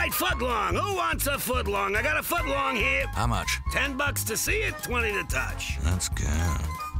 right, footlong. Who wants a footlong? I got a footlong here. How much? $10 to see it, 20 to touch. That's good.